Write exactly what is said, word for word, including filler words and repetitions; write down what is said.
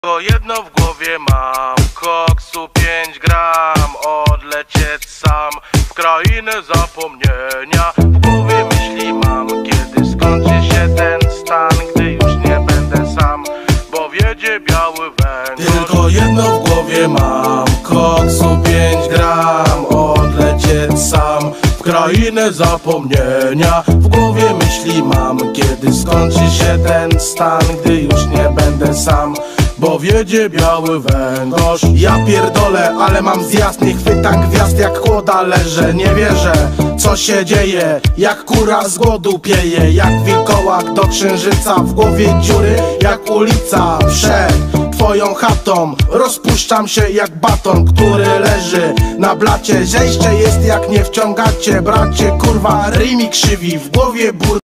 Tylko jedno w głowie mam, koksu pięć gram, odlecieć sam w krainę zapomnienia. W głowie myśli mam, kiedy skończy się ten stan, gdy już nie będę sam, bo wiedzie biały węgorz. Tylko jedno w głowie mam, koksu pięć gram, odlecieć sam w krainę zapomnienia. W głowie myśli mam, kiedy skończy się ten stan, gdy już nie będę sam, bo wiedzie biały węgorz. Ja pierdolę, ale mam zjazd, nie chwytam gwiazd jak kłoda leżę. Nie wierzę, co się dzieje, jak kura z głodu pieje, jak wilkołak do księżyca. W głowie dziury jak ulica przed twoją chatą. Rozpuszczam się jak baton, który leży na blacie. Zejście jest jak nie wciągacie, bracie, kurwa, ryj mi krzywi w głowie bur.